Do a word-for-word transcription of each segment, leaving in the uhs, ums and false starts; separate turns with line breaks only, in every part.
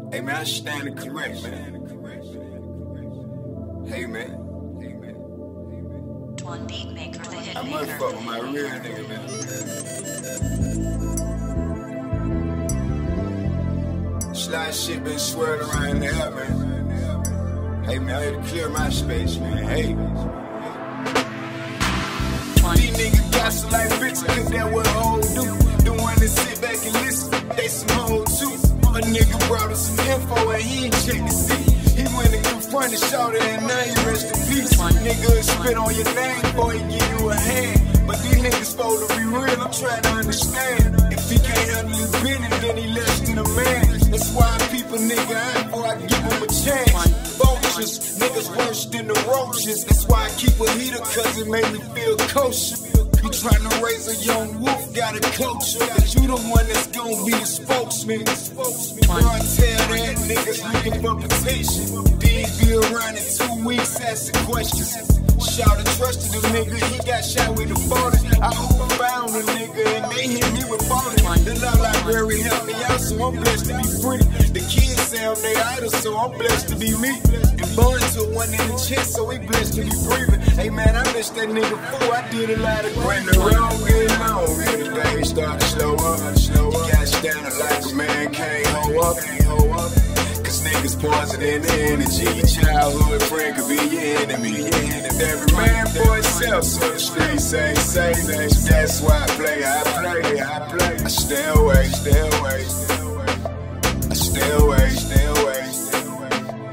Hey man, I stand correct, man. Hey man.
One beat maker, the hit
I
maker.
must fuck with my real nigga, man. Slide shit been swirling around the air, man. Hey man, I had to clear my space, man. Hey. These niggas got some like bitches, cause that what hoes do. The one that sit back and listen, they some hoes too. A nigga brought us some info and he ain't check to see. He went and confronted Shawty and now he rest in peace. Nigga spit on your name before he give you a hand. But these niggas supposed to be real, I'm trying to understand. If he can't handle his business, then he less than a man. That's why I peep a nigga out before I give him a chance. Vultures, niggas worse than the roaches. That's why I keep a heater, cause it made me feel kosher. You tryna raise a young wolf, gotta coach her. Cause you the one that's gonna be the spokesman. Bro, I tell that niggas looking for protection. These be around in two weeks asking questions. Shout and trusted the nigga, he got shot with a forty. I hope I found a nigga and they hit me with forty. The law library helped me out, so I'm blessed to be free. The kids say I'm they idol, so I'm blessed to be me. And born to one in the chest, so we blessed to be breathing. Hey man, I miss that nigga fool, I did a lot of when the road get long and the day start to slow up. You got standing like a man can't hold up. Cause niggas poison in the energy. Your childhood friend could be your enemy. Every man for himself, so the streets say, say, say. That's why I play, I play, I play. I stay away, stay away, stay away. I stay away, stay away, stay away.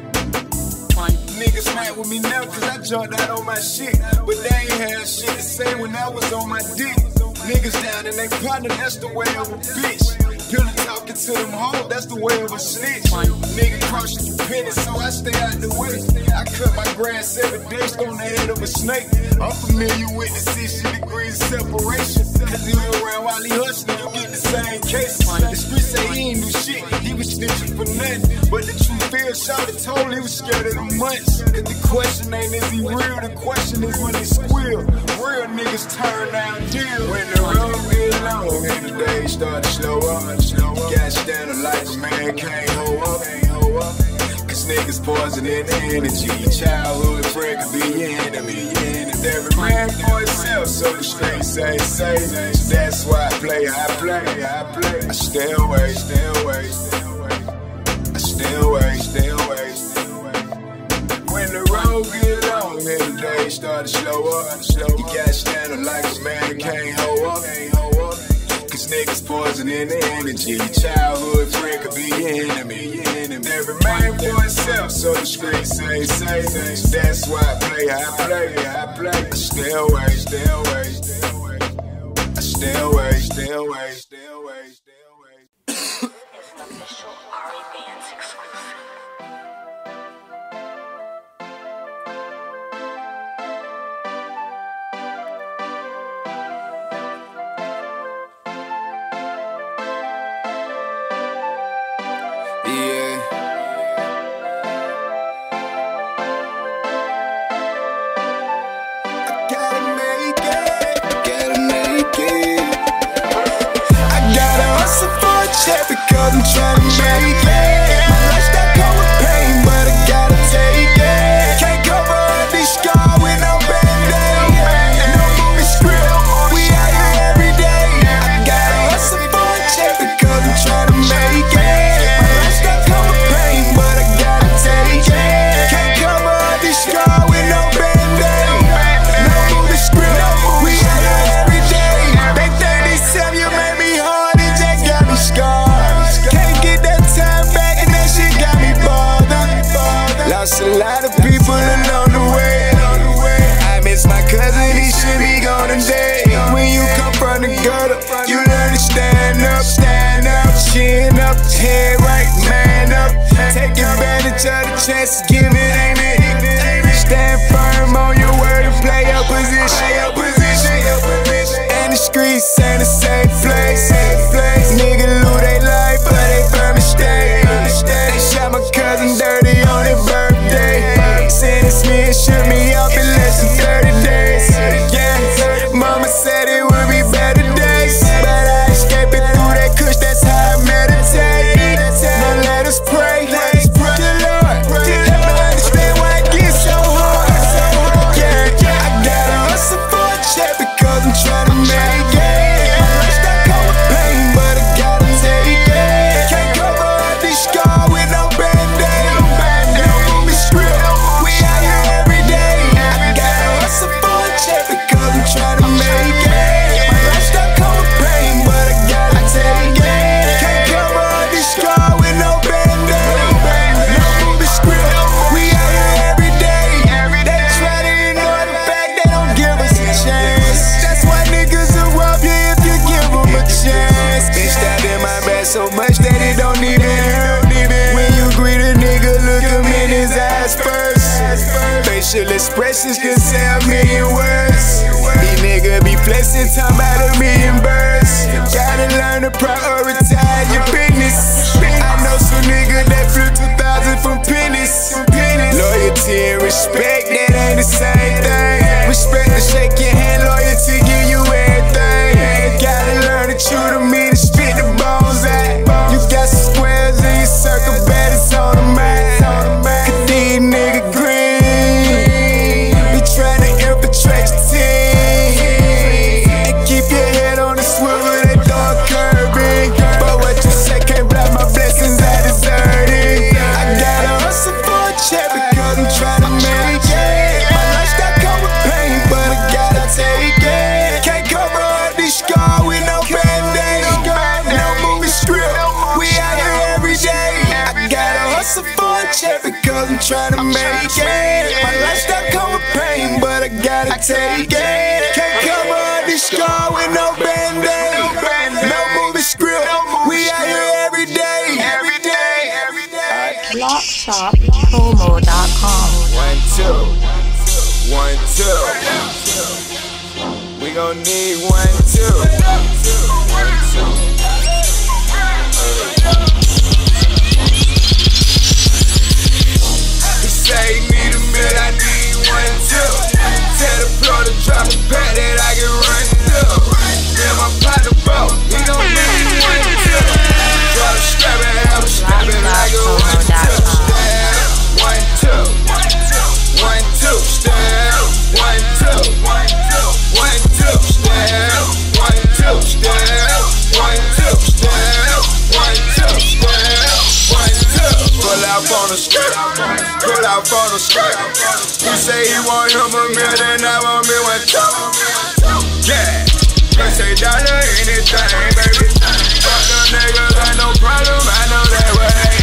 Niggas mad with me now cause I jumped out on my shit. But they ain't had shit to say when I was on my dick. Niggas down in they partner, that's the way of a bitch. Pillar talking to them hoes, that's the way of a snitch. Nigga crossing your pennies, so I stay out the way. I cut my grass every day, on the head of a snake. I'm familiar with the sixty degrees of separation. Cause you around while he hustling, you get the same case. The streets say he ain't do shit, he was snitching for nothing. But the truth is, Shawty told he was scared of the months. Cause the question ain't is he real, the question is when he squeal. Real niggas turn down deal. When the road get long and the day start to slow up. You got standing like a man can't hold up. Cause niggas poison in the energy. Your childhood friend could be your enemy. Every man for himself, so the streets say, say. So that's why I play, I play, I play. I stay away, stay away, stay away. I stay away, stay away, stay away. When the road get long and the day start to slow up. You got standing like a man can't hold up. Cause niggas poison in the energy. Your childhood friend could be your enemy. Every man for himself, so the streets say, say, say. So that's why I play, I play, I play. I stay away, stay away, stay away. I stay away, stay away, stay away, stay away.
It's an official Ari Bands exclusive.
Because I'm trying to make it. My lifestyle come with pain, but I gotta take it. Can't cover up these scars with no band-aid. No movie script, we out here every day. I gotta hustle for a check because I'm trying to make it. My lifestyle come with pain, but I gotta take it. Can't cover up these scars with no band-aid. No movie script, we out here every day. They think they tell you made me hard, it just got me scarred. Lost a lot of people along the way. I miss my cousin, he should be gone today. When you come from the gutter, you learn to stand up, stand up, chin up, head right, man up. Take advantage of the chances given, ain't it? Stand firm on your word and play your position. And the streets ain't the same place. Nigga lose they life, but they firm and stay. They shot my cousin dirty on his birthday. Sentenced me and shook me up in less than thirty days. Yeah, mama said it would be better days, but I escaped it through that kush, that's how I meditate. Now let us pray. it don't even hurt. When you greet a nigga, look him in his eyes first. Facial expressions can say a million words. These niggas be flexing, talking about a million birds. Gotta learn to prioritize your business. I know some niggas that flip two thousand from pennies. Loyalty and respect, that ain't the same thing. Respect to shake your hand, loyalty give you everything. Gotta learn to chew the meat and spit the bones out. You got some squares in your circle, bet it's on the map. Cause these niggas green, be trying to infiltrate your team and keep your head on the swivel, they throwin' curving. But what you say can't block my blessings, I deserve it. I gotta hustle for a check because I'm trying to make it. My lifestyle come with pain, but I gotta take it. Can't cover up these scars with no band-aid. No movie script, we out here every day. I gotta hustle for a check because I'm trying to make it. My lifestyle come with pain, but I gotta take it. Can't cover up these scars with no band-aid. No movie script, we out here every day. Every day, every day.
block shop promo dot com.
One, two, one, two. We gon' need one, two. One, two. He say he need a mill, I need one, two. Tell the pro to drop a pack that I can run through. Yeah, my partner bro, he gon' need one, two. Drop a strap and have a strap it like a one, two. One, two, one, two, step, one, two, one, two, one, two, step, one, two, step, one, two, step, one, two, step, one, two. Pull out on the strip, pull out on the strip. He say he want him a million, I want me one two. Yeah, he say dollar anything, baby. Fuck them niggas, ain't no problem, I know that way.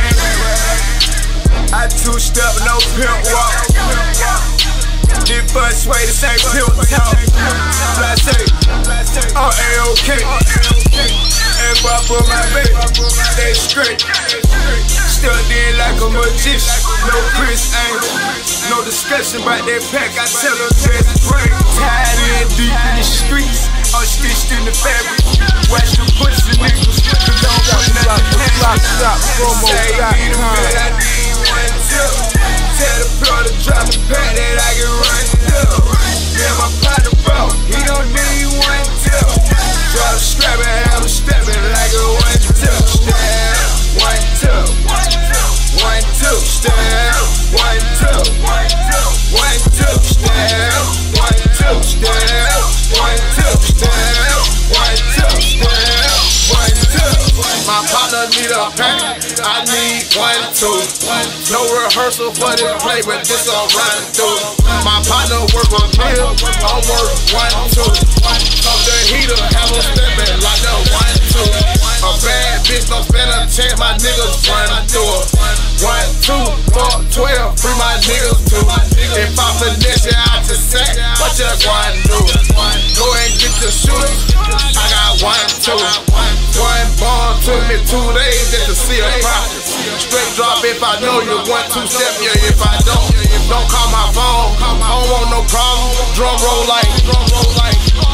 I two-step, no pimp walk. This bus way, this ain't pimp talk. I say, I'm A-OK. If I put my baby, stay straight. Still in like a magician. No Chris Angel. No discussion about that pack, I tell her dress break. Tied in deep in the streets, unstitched in the fabric. Watch the pussy niggas, cause I don't want nothing to happen. Say, I need a bit, I need one, two. Tell the pro to drop a pack that I can run through. Yeah, my partner bro, he don't need one, two. Drop a strap and have a step it like a one, two. Step, one, two. One, two, step, one, two. One, two, step, one, two, step, one, two, step, one, two, step, one, two. My partner need a pack, I need one, two. No rehearsal for this play, but this a run through. My partner work on meal, I work one, two. Up the heater, have a steppin' like a one, two. A bad bitch don't spend a check, my niggas run through her. One, two, four, twelve, free my niggas too. If I finesse it out to sack, what you gonna do? Go and get the shooter, I got one, two. One bomb took me two days just to see a profit. Straight drop if I know you, one, two, step you if I don't. Don't call my phone, I don't want no problem. Drum roll like, drum roll like.